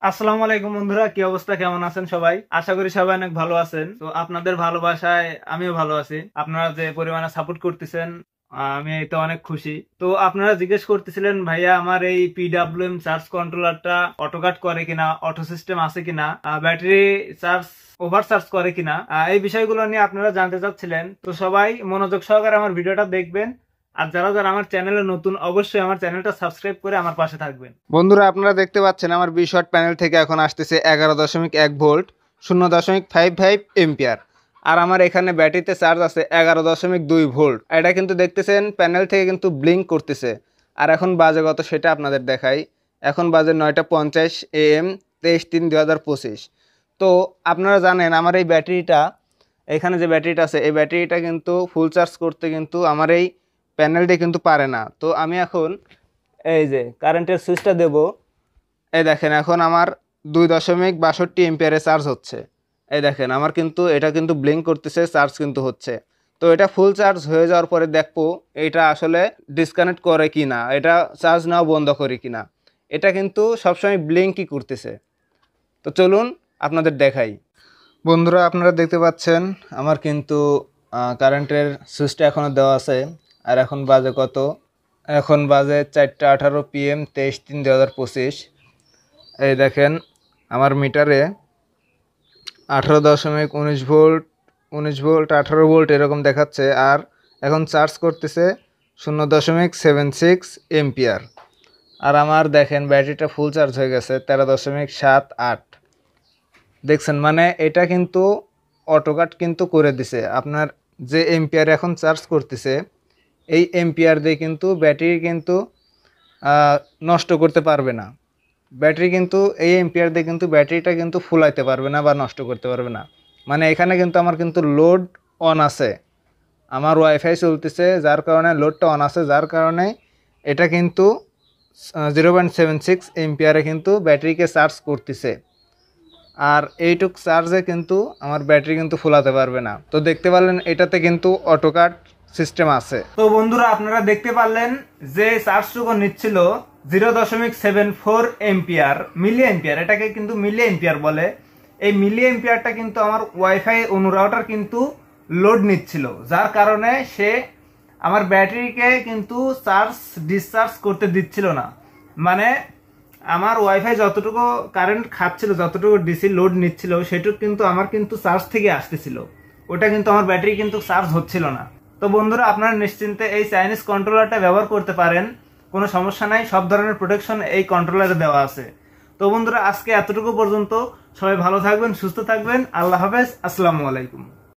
আসসালামু আলাইকুম বন্ধুরা, কি অবস্থা? কেমন আছেন সবাই? আশা করি সবাই অনেক ভালো আছেন। তো আপনাদের ভালোবাসায় আমিও ভালো আছি। আপনারা যে পরিমাণে সাপোর্ট করতেছেন, আমি তো অনেক খুশি। তো আপনারা জিজ্ঞেস করতেছিলেন, ভাইয়া আমার এই পিডাব্লিউএম চার্জ কন্ট্রোলারটা অটো কাট করে কিনা, অটো সিস্টেম আছে কিনা, ব্যাটারি চার্জ ওভার চার্জ করে কিনা, এই বিষয়গুলো নিয়ে আপনারা জানতে চাচ্ছিলেন। তো সবাই মনোযোগ সহকারে আমার ভিডিওটা দেখবেন। আর যারা যারা আমার চ্যানেলে নতুন, অবশ্যই আমার চ্যানেলটা সাবস্ক্রাইব করে আমার পাশে থাকবেন। বন্ধুরা, আপনারা দেখতে পাচ্ছেন আমার 20 ওয়াট প্যানেল থেকে এখন আসতেছে 11.1 ভোল্ট 0.55 এম্পিয়ার। আর আমার এখানে ব্যাটারিতে চার্জ আছে 11.2 ভোল্ট। এটা কিন্তু দেখতেছেন প্যানেল থেকে কিন্তু ব্লিঙ্ক করতেছে। আর এখন বাজে কত সেটা আপনাদের দেখাই। এখন বাজে 9:50 AM 23/3/2025। তো আপনারা জানেন আমার এই ব্যাটারিটা, এখানে যে ব্যাটারিটা আছে এই ব্যাটারিটা কিন্তু ফুল চার্জ করতে কিন্তু আমার এই প্যানেলটি কিন্তু পারে না। তো আমি এখন এই যে কারেন্টের সুইচটা দেব। এই দেখেন এখন আমার 2.62 এম্পিয়ারে চার্জ হচ্ছে। এই দেখেন আমার কিন্তু এটা কিন্তু ব্লিঙ্ক করতেছে, চার্জ কিন্তু হচ্ছে। তো এটা ফুল চার্জ হয়ে যাওয়ার পরে দেখবো এটা আসলে ডিসকানেক্ট করে কি না, এটা চার্জ নেওয়া বন্ধ করে কি না। এটা কিন্তু সবসময় ব্লিঙ্কই করতেছে। তো চলুন আপনাদের দেখাই। বন্ধুরা, আপনারা দেখতে পাচ্ছেন আমার কিন্তু কারেন্টের সুইচটা এখনও দেওয়া আছে। আর এখন বাজে কত? এখন বাজে 4:18 PM 23/3/2025। এই দেখেন আমার মিটারে 18.19 ভোল্ট 19 ভোল্ট 18 ভোল্ট এরকম দেখাচ্ছে। আর এখন চার্জ করতেছে 0.76 এম্পিয়ার। আর আমার দেখেন ব্যাটারিটা ফুল চার্জ হয়ে গেছে 13.78। দেখছেন, মানে এটা কিন্তু অটোকাট কিন্তু করে দিছে। আপনার যে এম্পিয়ার এখন চার্জ করতেছে এই এম্পিয়ার দিয়ে কিন্তু ব্যাটারি কিন্তু নষ্ট করতে পারবে না। ব্যাটারি কিন্তু এই এম্পিয়ার দিয়ে কিন্তু ব্যাটারিটা কিন্তু ফুলাইতে পারবে না বা নষ্ট করতে পারবে না। মানে এখানে কিন্তু আমার কিন্তু লোড অন আছে, আমার ওয়াইফাই চলতেছে, যার কারণে লোডটা অন আছে, যার কারণে এটা কিন্তু 0.76 এম্পিয়ারে কিন্তু ব্যাটারিকে চার্জ করতেছে। আর এইটুক চার্জে কিন্তু আমার ব্যাটারি কিন্তু ফুলাতে পারবে না। তো দেখতে পারলেন এটাতে কিন্তু অটোকাট সিস্টেম আছে। তো বন্ধুরা, আপনারা দেখতে পারলেন যে চার্জটুকু নিচ্ছিল 0.74 এম্পিয়ার, মিলি এম্পিয়ার, এটাকে কিন্তু মিলি এম্পিয়ার বলে। এই মিলি এম্পিয়ারটা কিন্তু আমার ওয়াইফাই অনুরাউটার কিন্তু লোড নিচ্ছিল, যার কারণে সে আমার ব্যাটারিকে কিন্তু চার্জ ডিসচার্জ করতে দিচ্ছিল না। মানে আমার ওয়াইফাই যতটুকু কারেন্ট খাচ্ছিল, যতটুকু ডিসি লোড নিচ্ছিল, সেটুকু কিন্তু আমার কিন্তু চার্জ থেকে আসতেছিল। ওটা কিন্তু আমার ব্যাটারি কিন্তু চার্জ হচ্ছিল না। তো বন্ধুরা, আপনারা নিশ্চিন্তে এই চাইনিজ কন্ট্রোলারটা ব্যবহার করতে পারেন, কোনো সমস্যা নাই। সব ধরনের প্রোটেকশন এই কন্ট্রোলারে দেওয়া আছে। তো বন্ধুরা, আজকে এতটুকু পর্যন্ত। সবাই ভালো থাকবেন, সুস্থ থাকবেন। আল্লাহ হাফেজ, আসসালামু আলাইকুম।